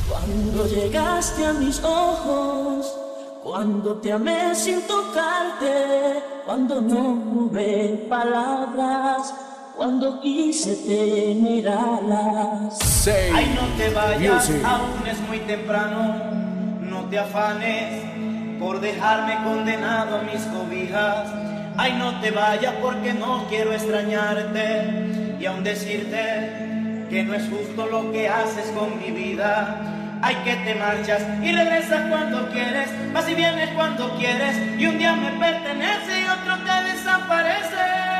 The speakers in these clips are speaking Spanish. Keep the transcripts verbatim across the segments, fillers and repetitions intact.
Cuando llegaste a mis ojos, cuando te amé sin tocarte, cuando no tuve palabras, cuando quise tener alas. Say Ay, no te vayas, music. aún es muy temprano. No te afanes por dejarme condenado a mis cobijas. Ay, no te vayas porque no quiero extrañarte y aún decirte que no es justo lo que haces con mi vida. Ay, que te marchas y regresas cuando quieres, vas y vienes cuando quieres, y un día me pertenece y otro te desapareces.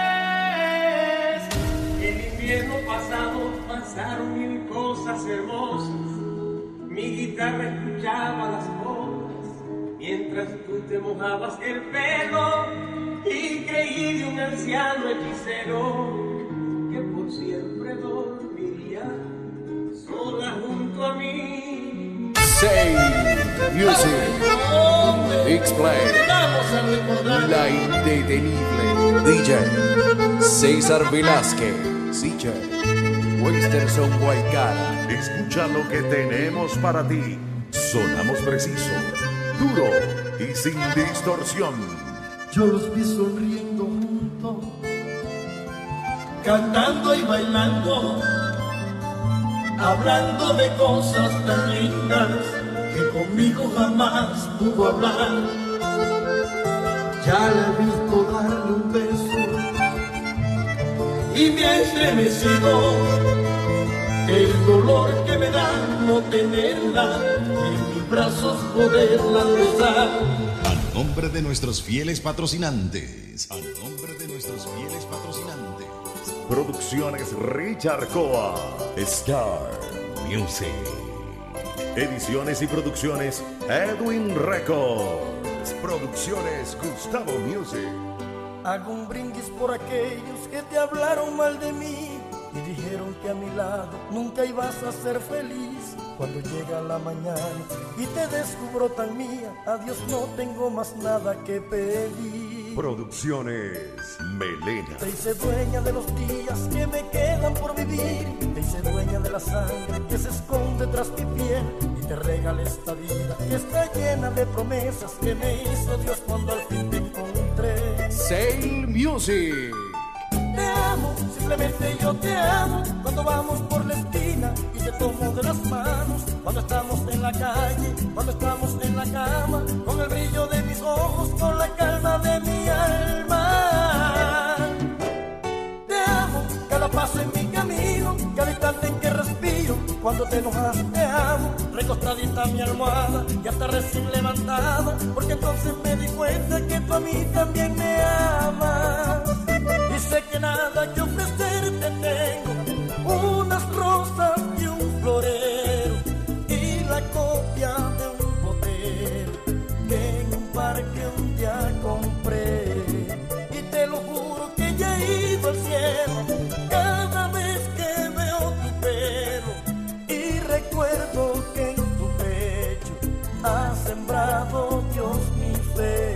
En mi invierno pasado pasaron mil cosas hermosas. Mi guitarra escuchaba las notas mientras tú te mojabas el pelo, y creí de un anciano hechicero que por siempre dormiría sola junto a mí. Say music. Explain. La indetenible D J César Velázquez, D J Westerson Guaycara. Escucha lo que tenemos para ti. Sonamos preciso, duro y sin distorsión. Yo los vi sonriendo juntos, cantando y bailando, hablando de cosas tan lindas que conmigo jamás pudo hablar. Ya la he visto darle un beso y me ha estremecido el dolor que me da no tenerla y en mis brazos poderla besar. A nombre de nuestros fieles patrocinantes, a nombre de nuestros fieles patrocinantes. Producciones Richard Coa, Star Music. ediciones y producciones Edwin Records, producciones Gustavo Music. Hago un brindis por aquellos que te hablaron mal de mí y dijeron que a mi lado nunca ibas a ser feliz. Cuando llega la mañana y te descubro tan mía, adiós, no tengo más nada que pedir. Producciones Melena. Te hice dueña de los días que me quedan por vivir, te hice dueña de la sangre que se esconde tras mi piel, y te regalé esta vida que está llena de promesas que me hizo Dios cuando al fin te encontré. Say music. Te amo, simplemente yo te amo. Cuando vamos por la esquina y te tomo de las manos, cuando estamos en la calle, cuando estamos en la cama, con el brillo de mis ojos, con la calma de mi alma. Te amo, cada paso en mi camino, cada instante en que respiro. Cuando te enojas te amo, recostadita en mi almohada y hasta recién levantada, porque entonces me di cuenta que tú a mí también me amas. Y sé que nada que ofrecerte tengo, unas rosas y un florero, y la copia de un botero que en un parque un día compré. Y te lo juro que ya he ido al cielo cada vez que veo tu pelo, y recuerdo que en tu pecho ha sembrado Dios mi fe.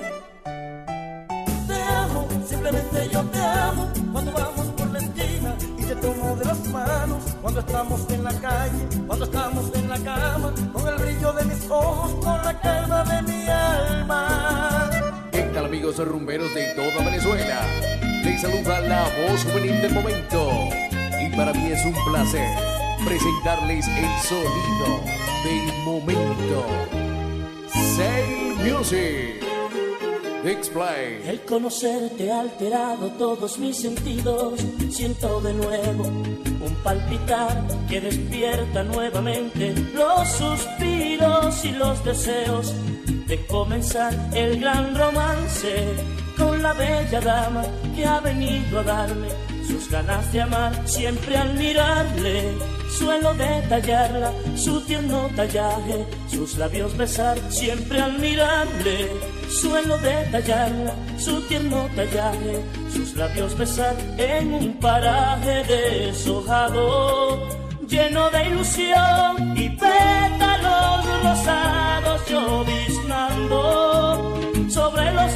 Simplemente yo te amo, cuando vamos por la esquina y te tomo de las manos, cuando estamos en la calle, cuando estamos en la cama, con el brillo de mis ojos, con la calma de mi alma. ¿Qué tal, amigos rumberos de toda Venezuela? Les saluda la voz juvenil del momento, y para mí es un placer presentarles el sonido del momento. Say Music. Explain. El conocerte ha alterado todos mis sentidos. Siento de nuevo un palpitar que despierta nuevamente los suspiros y los deseos de comenzar el gran romance con la bella dama que ha venido a darme sus ganas de amar. Siempre al mirarle suelo detallarla, su tierno tallaje, sus labios besar. Siempre al mirarle suelo detallarla, su tierno tallaje, sus labios besar. En un paraje deshojado, lleno de ilusión y pétalos rosados, lloviznando sobre los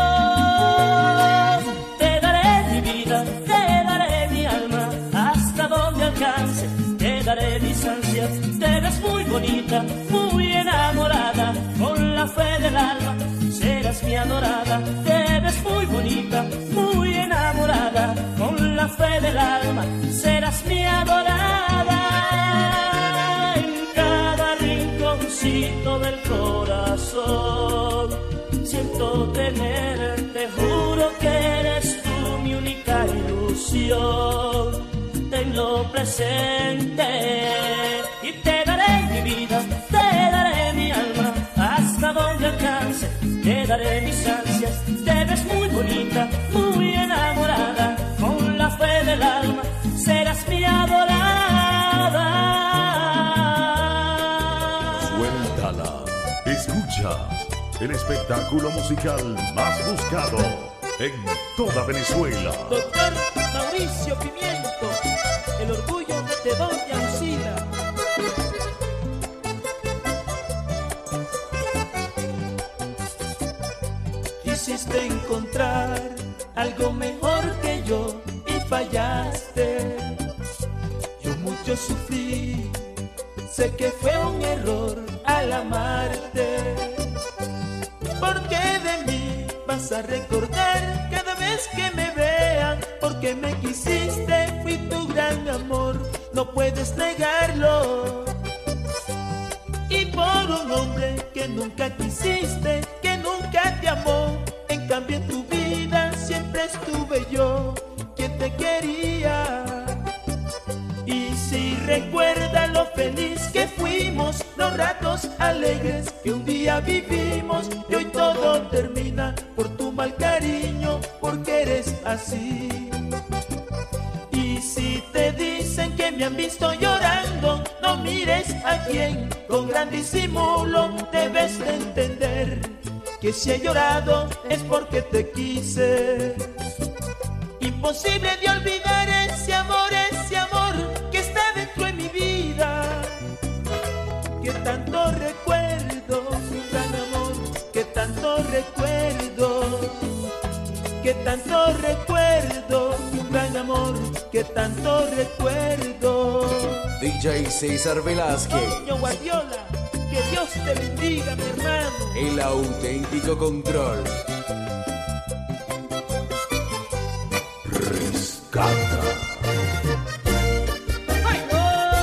dos. Te daré mi vida, te daré mi alma, hasta donde alcance, te daré mis ansias, te daré ves muy bonita, muy enamorada, con la fe del alma serás mi adorada. Te ves muy bonita, muy enamorada, con la fe del alma serás mi adorada. En cada rinconcito del corazón siento tenerte, juro que eres tú mi única ilusión. Tenlo presente y te daré mi vida, te daré mi alma, hasta donde alcance, te daré mis ansias. Te ves muy bonita, muy enamorada, con la fe del alma serás mi adorada. Suéltala, escucha el espectáculo musical más buscado en toda Venezuela. Doctor Mauricio Pimiento, el orgullo de Doña Lucila. Quisiste encontrar algo mejor que yo y fallaste. Yo mucho sufrí, sé que fue un error al amarte. Porque de mí vas a recordar cada vez que me vean, porque me quisiste, fui tu gran amor, no puedes negarlo. Y por un hombre que nunca quisiste, que nunca te amó, en cambio en tu vida siempre estuve yo, quien te quería. Y si recuerda lo feliz que fuimos, los ratos alegres que un día vivimos, y hoy todo termina por tu mal cariño, porque eres así. Y si te dicen que me han visto llorando, no mires a quien con gran disimulo, debes de entender que si he llorado es porque te quise. Imposible de olvidar ese amor, ese amor que está dentro de mi vida, que tanto recuerdo, mi gran amor, que tanto recuerdo, que tanto recuerdo, mi gran amor, que tanto recuerdo. D J César Velázquez, Toño Guardiola, que Dios te bendiga, mi hermano. el auténtico control. Rescata. ¡Ay, no!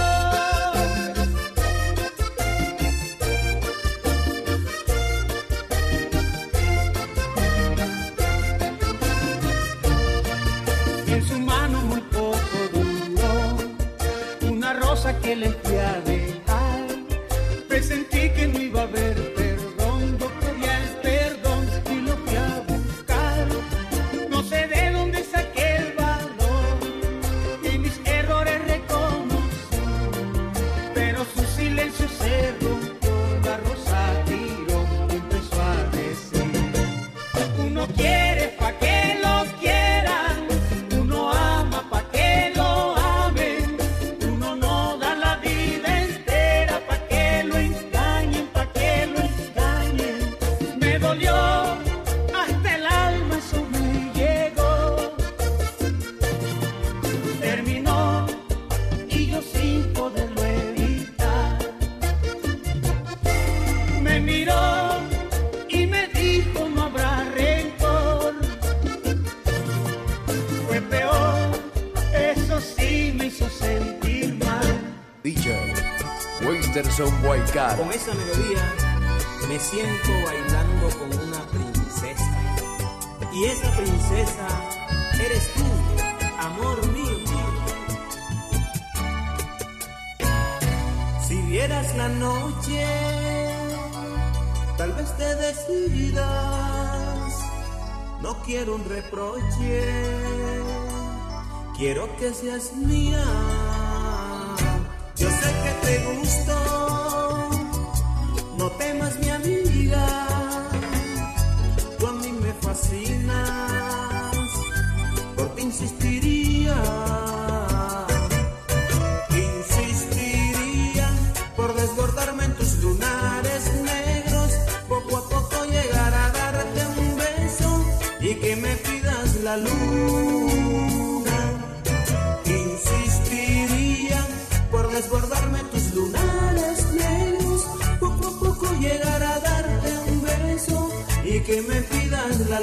En su mano muy poco duró una rosa que le fui a dejar. Presentí que no iba a haber perdón, yo quería el perdón y lo fui a buscar. No sé de dónde saqué el valor y mis errores reconocí, pero su silencio se rompió, la rosa tiró y empezó a decir: uno quiere pa' que lo quieran, uno ama pa' que lo amen, uno no da la vida entera pa' que lo engañen, pa' que lo engañen. Me dolió hasta el alma, eso me llegó. Terminó y yo sin poderlo evitar. Me miró y me dijo: no habrá rencor. Fue peor, eso sí me hizo sentir mal. D J Westerson Guaycar. Con esa melodía me siento bailando con una princesa. Y esa princesa eres tú, amor mío. Si vieras la noche, tal vez te decidas. No quiero un reproche, quiero que seas mía. Yo sé que te gusto, no temas mi amiga, tú a mí me fascinas, por ti insistiría, insistiría por desbordarme en tus lunares negros, poco a poco llegar a darte un beso y que me pidas la luna, insistiría por desbordarme tus lunares que me pidas la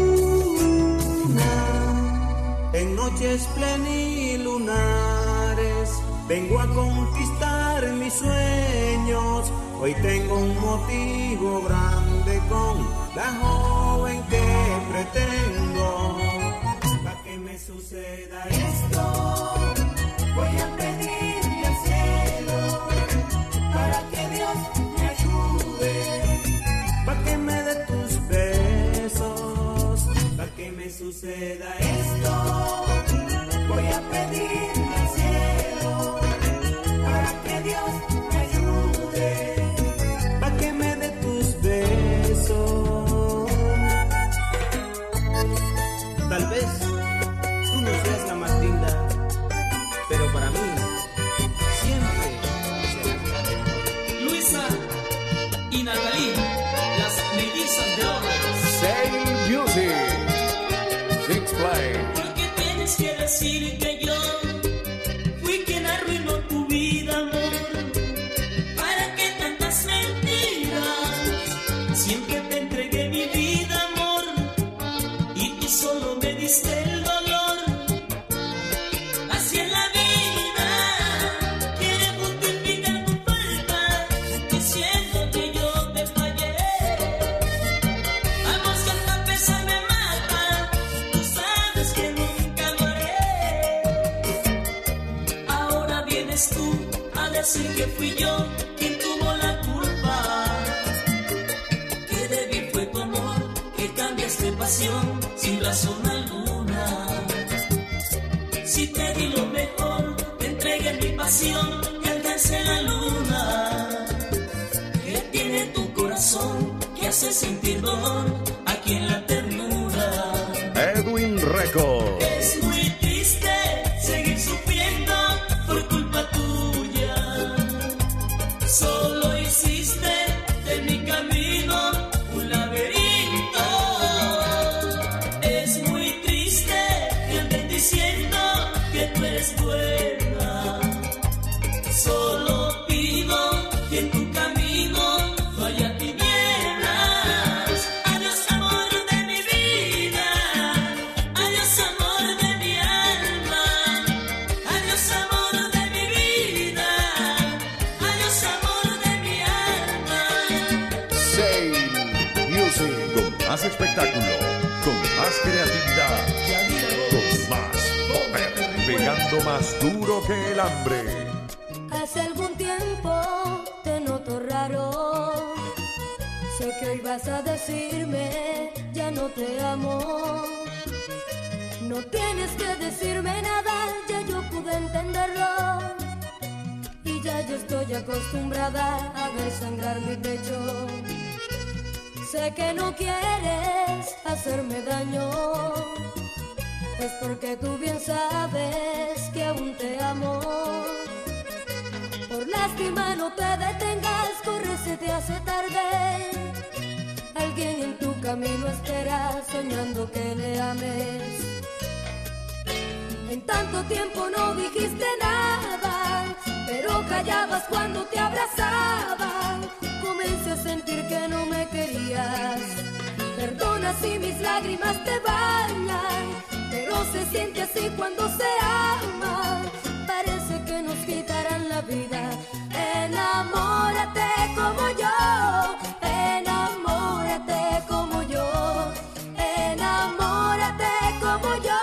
luna. En noches plenilunares vengo a conquistar mis sueños. Hoy tengo un motivo grande con la joven que pretendo. Para que me suceda esto, voy a pedirle al cielo para que Dios me ayude, para que me dé tus besos. Para que me suceda esto, voy a pedirle al cielo para que Dios me ayude, para que me dé tus besos. Tal vez tú no seas la más linda, pero para mí siempre serás la mejor. Luisa y Natalie, las mellizas de oro. Sail Music. Six Play. ¿Por qué tienes que decir que yo fui quien arruinó tu vida, amor? ¿Para qué tantas mentiras? Siempre te entregué mi vida, amor, y tú solo me diste el dolor. Así es la vida, quiere justificar tu falta, diciendo que yo te fallé. Vamos, que esta pesa me mata, tú sabes que nunca lo haré. Ahora vienes tú a decir que fui yo quien tuvo la culpa. Que débil fue tu amor, que cambiaste pasión sin razón alguna. Si te di lo mejor, te entregué mi pasión y alcancé la luna. ¿Qué tiene tu corazón que hace sentir dolor aquí en la ternura? Edwin Records. Es muy triste seguir sufriendo por culpa tuya. Solo hiciste de mi camino un laberinto. Es muy triste que anden diciendo que tú eres buena. Solo pido que en tu camino no haya tinieblas. Adiós, amor de mi vida. Adiós, amor de mi alma. Adiós, amor de mi vida. Adiós, amor de mi alma. Sail Music. Con más espectáculo, con más creatividad, con más poder, pegando más duro que el hambre. Hace algún tiempo te noto raro. Sé que hoy vas a decirme ya no te amo. No tienes que decirme nada, ya yo pude entenderlo. Y ya yo estoy acostumbrada a ver sangrar mi pecho. Sé que no quieres hacerme daño, es porque tú bien sabes que aún te amo. Por lástima no te detengas, corre, se te hace tarde. Alguien en tu camino espera, soñando que le ames. En tanto tiempo no dijiste nada, pero callabas cuando te abrazaba. Comencé a sentir que no me querías. Perdona si mis lágrimas te bañan, pero se siente así cuando se ama. Parece que nos quitarán la vida. Enamórate como yo, enamórate como yo, enamórate como yo,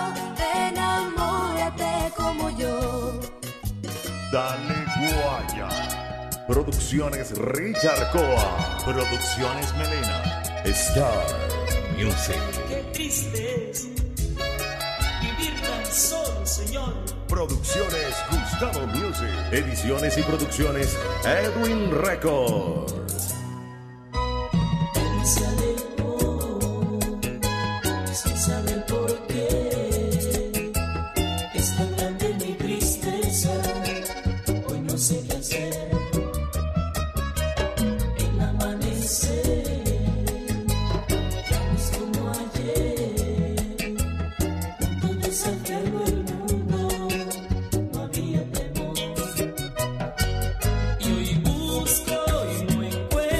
enamórate como yo. Dale Guaya. Producciones Richard Coa. Producciones Melena. Star Music. Qué triste es vivir tan solo, Señor. Producciones Gustavo Music. Ediciones y producciones Edwin Records. Se alejó sin saber por qué. Es tan grande mi tristeza, hoy no sé qué hacer. El amanecer ya no es como ayer. Todo se acabó el mundo, no había temor. Y hoy busco y no encuentro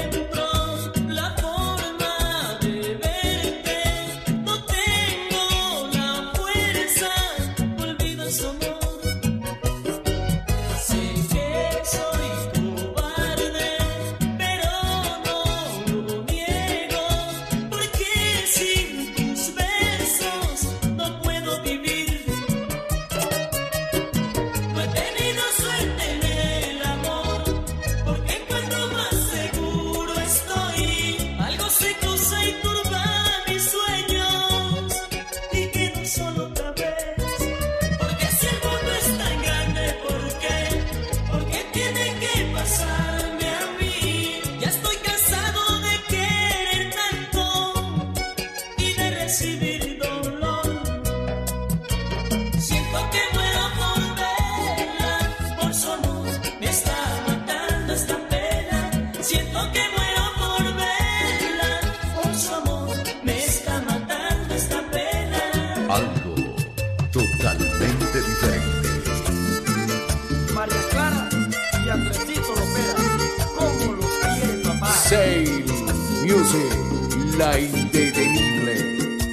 Sail Music, la indetenible.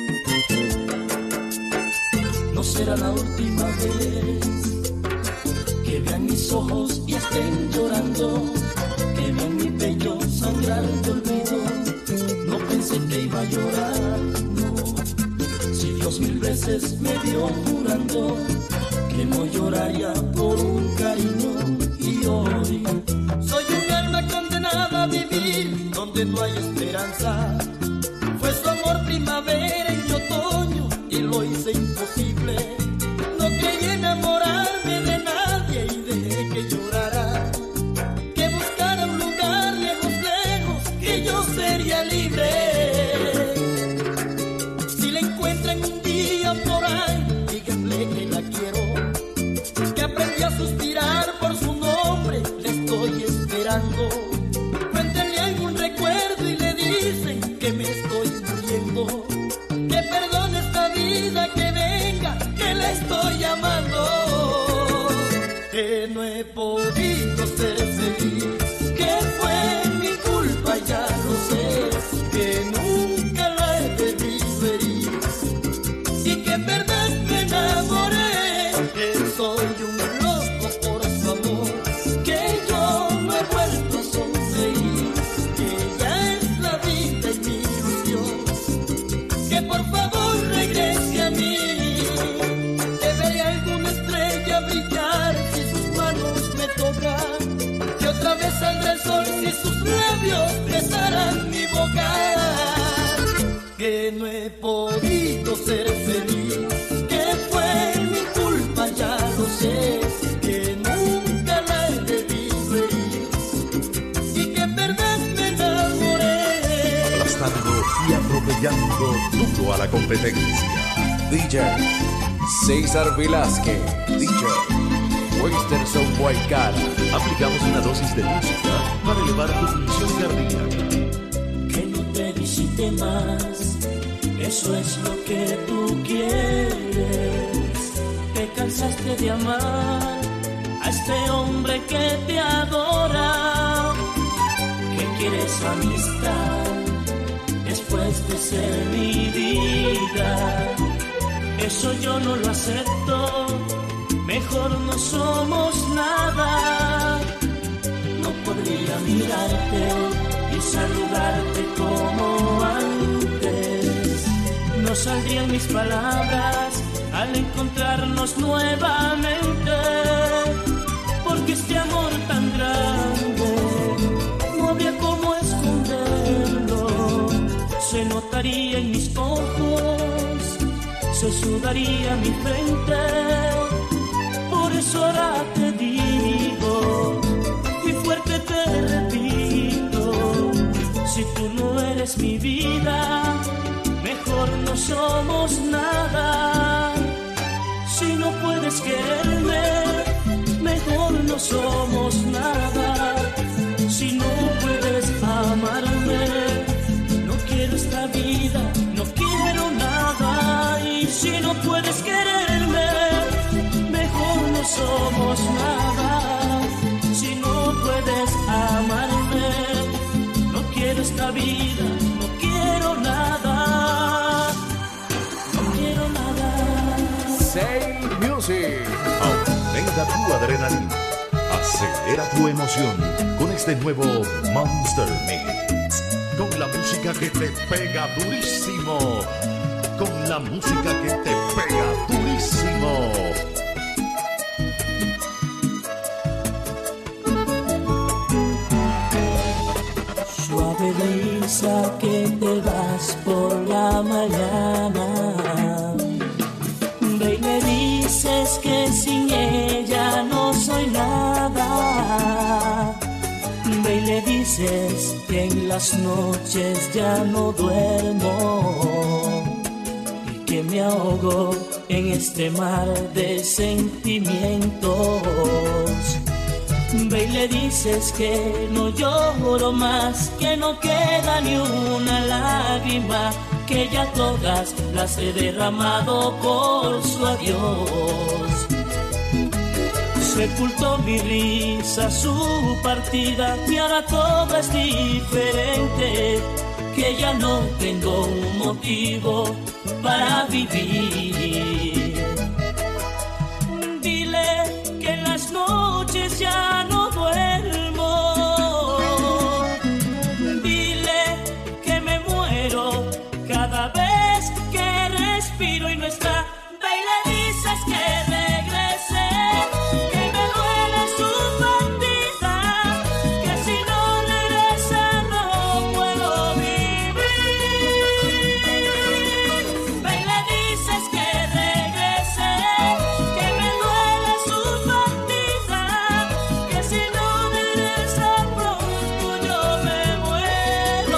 No será la última vez que vean mis ojos y estén llorando, que vean mi pecho sangrar de olvido. No pensé que iba a llorar, no. Si Dios mil veces me dio jurando que no lloraría por un cariño, y hoy soy un alma condenada a vivir donde no hay esperanza. Fue su amor primavera y otoño y lo hice imposible. No creí enamorarme de nadie y dejé que llorara, que buscara un lugar lejos, lejos, que yo sería libre. Si la encuentran un día por ahí, díganle que la quiero, que aprendí a suspirar por su nombre, le estoy esperando. Cuéntenle algún recuerdo y le dicen que me estoy muriendo, que perdone esta vida, que venga, que la estoy amando, que no he podido ser feliz, que fue mi culpa, ya lo sé, que nunca la he debido herir, y que en verdad me enamoré, que soy un loco por su amor, que yo no he vuelto a sonreír, que ya es la vida y mi ilusión, que por favor regrese a mí, que veré alguna estrella brillar si sus manos me tocan, que otra vez saldrá el sol si sus labios besarán mi boca, que no he podido ser feliz, que fue mi culpa, ya lo sé, que nunca la he debido herir, y que en verdad me enamoré. Aplastando y atropellando duro a la competencia. D J César Velázquez, D J Westerson Guaycara. Aplicamos una dosis de música para elevar tu función cardíaca. Que no te visite más, eso es lo que tú quieres. Te cansaste de amar a este hombre que te adora, que quieres amistad después de ser mi vida. Eso yo no lo acepto, mejor no somos nada. No podría mirarte y saludarte como antes, no saldrían mis palabras al encontrarnos nuevamente, porque este amor tan grande no habría cómo esconderlo, se notaría en mis ojos, se sudaría mi frente. Por eso ahora te digo y fuerte te repito, si tú no eres mi vida, mejor no somos nada. Si no puedes quererme, mejor no somos nada. Si no puedes amarme, no quiero esta vida, no quiero nada. Y si no puedes quererme, mejor no somos nada. Si no puedes amarme, no quiero esta vida, no quiero nada. No quiero nada. Sail Music. Aumenta tu adrenalina, acelera tu emoción con este nuevo Monster Mix. Con la música que te pega durísimo. Con la música que te pega durísimo. Suave brisa que te vas por la mañana, ve y me dices que sin ella no soy nada. Ve y le dices que en las noches ya no duermo y que me ahogo en este mar de sentimientos. Ve y le dices que no lloro más, que no queda ni una lágrima, que ya todas las he derramado por su adiós. sepultó mi risa, su partida, y ahora todo es diferente, que ya no tengo un motivo para vivir. Dile que en las noches ya no duermo, dile que me muero cada vez que respiro y no está. Ve y le dices que regrese, que me duele su partida, que si no regresa no puedo vivir. Ve y le dices que regrese, que me duele su partida, que si no regresa pronto yo me muero.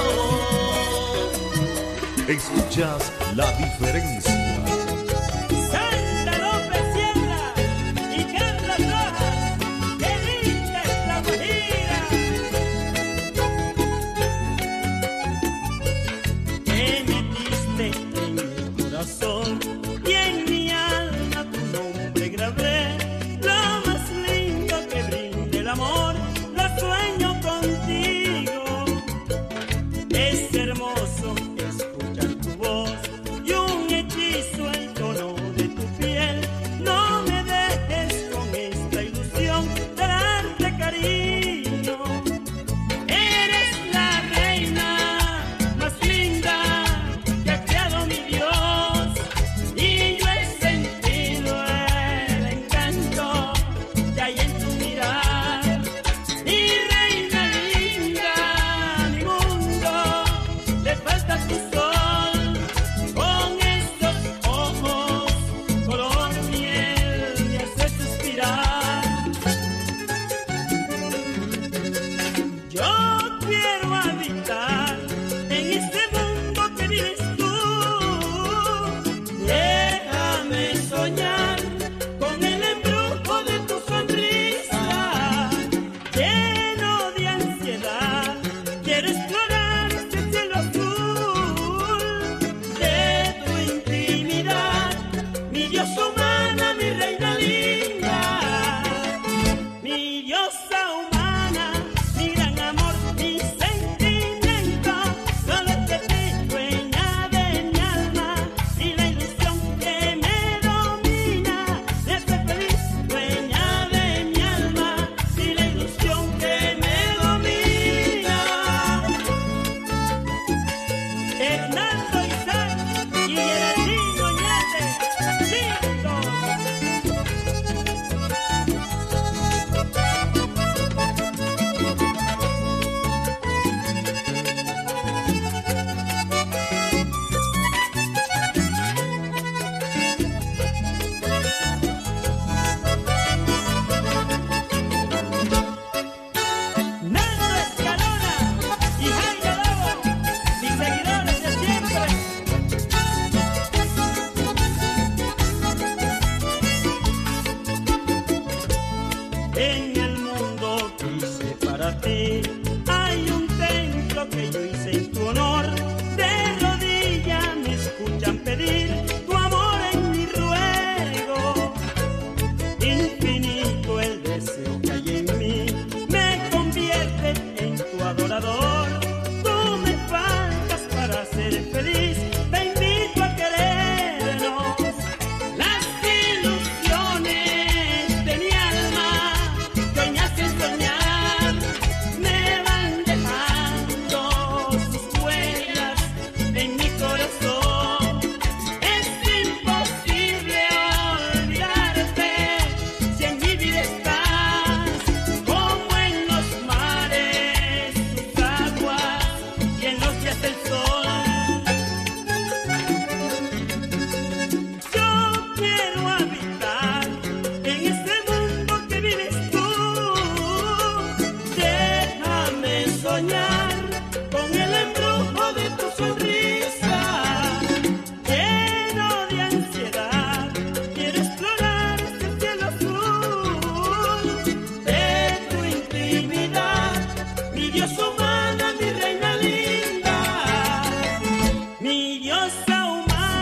Escuchas La Diferencia. Y en mi alma tu nombre grabé, lo más lindo que brinde el amor, lo sueño contigo. Es hermoso escuchar tu voz y un hechizo el tono de tu piel. No me dejes con esta ilusión de darte cariño. Eres la reina más linda que ha creado mi Dios.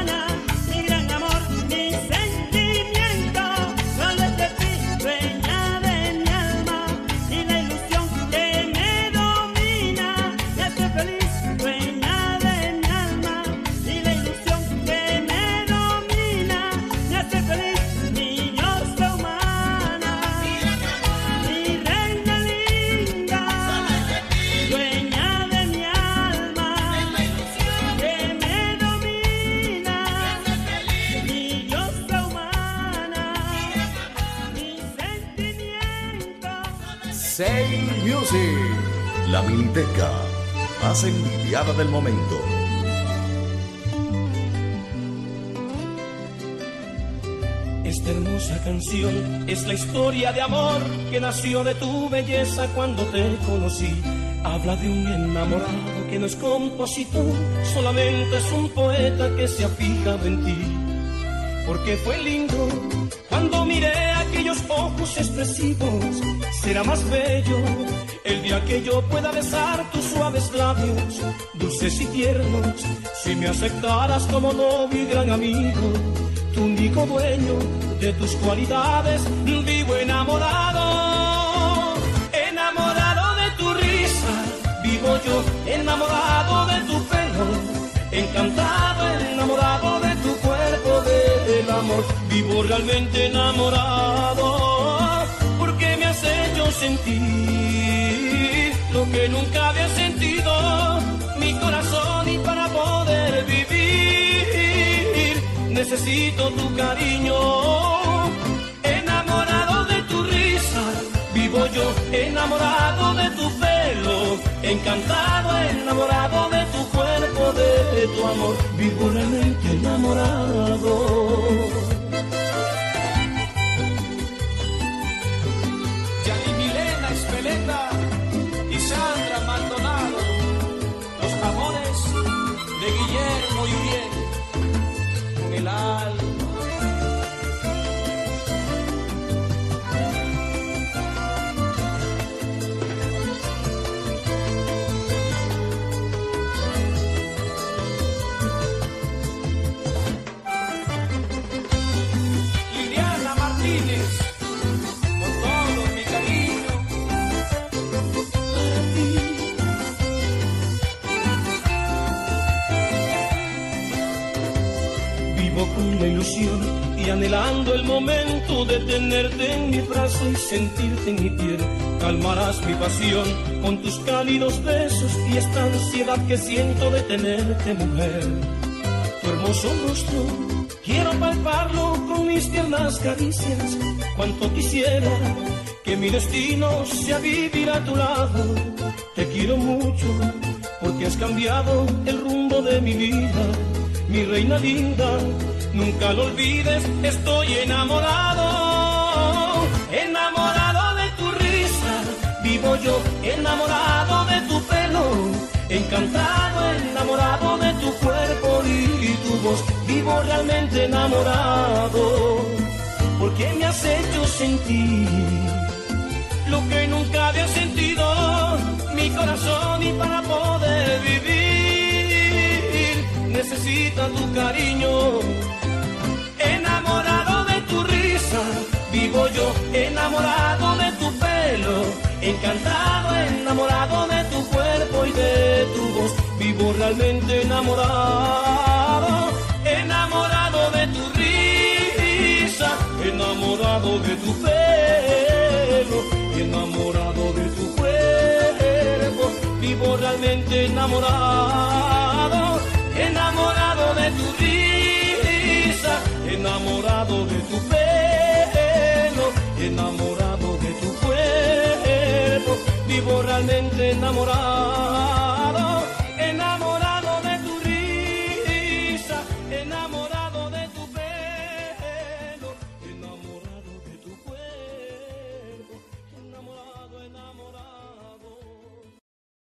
Mi gran amor, mi sentimiento, solo es de ti, dueña Say Music. La Miniteca, más envidiada del momento. Esta hermosa canción es la historia de amor que nació de tu belleza cuando te conocí. Habla de un enamorado que no es compositor, solamente es un poeta que se ha fijado en ti. Porque fue lindo cuando miré aquellos ojos expresivos. Será más bello el día que yo pueda besar tus suaves labios, dulces y tiernos, si me aceptaras como novio y gran amigo. Tu único dueño de tus cualidades, vivo enamorado, enamorado de tu risa. Vivo yo enamorado de tu pelo, encantado, enamorado de tu cuerpo, del amor. Vivo realmente enamorado, porque me has hecho sentir lo que nunca había sentido mi corazón, y para poder vivir necesito tu cariño. Enamorado de tu risa, vivo yo enamorado de tu pelo, encantado, enamorado de tu cuerpo, de tu amor. Vivo realmente enamorado. Yani Milena Espeleta y Sandra Maldonado, los amores de Guillermo y Uriel, con el alma. Con la ilusión y anhelando el momento de tenerte en mi brazo y sentirte en mi piel. Calmarás mi pasión con tus cálidos besos y esta ansiedad que siento de tenerte, mujer. Tu hermoso rostro quiero palparlo con mis tiernas caricias. Cuánto quisiera que mi destino sea vivir a tu lado. Te quiero mucho porque has cambiado el rumbo de mi vida. Mi reina linda, nunca lo olvides, estoy enamorado, enamorado de tu risa. Vivo yo enamorado de tu pelo, encantado, enamorado de tu cuerpo y tu voz. Vivo realmente enamorado, porque me has hecho sentir lo que nunca había sentido mi corazón, y para poder vivir necesita tu cariño. Enamorado de tu risa, vivo yo enamorado de tu pelo, encantado, enamorado de tu cuerpo y de tu voz. Vivo realmente enamorado, enamorado de tu risa, enamorado de tu pelo, enamorado de tu cuerpo. Vivo realmente enamorado, enamorado de tu risa, enamorado de tu pelo, enamorado de tu cuerpo. Vivo realmente enamorado.